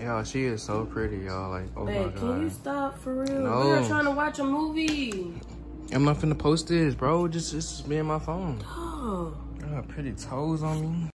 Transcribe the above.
Y'all, she is so pretty, y'all. Like, oh my God. Can you stop for real? No. We are trying to watch a movie. I'm not finna post this, bro. Just me and my phone. Oh. Got pretty toes on me.